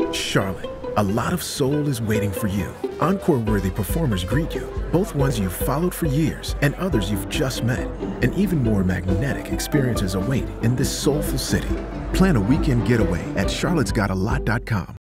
Charlotte, a lot of soul is waiting for you. Encore-worthy performers greet you, both ones you've followed for years and others you've just met. And even more magnetic experiences await in this soulful city. Plan a weekend getaway at charlottesgotalot.com.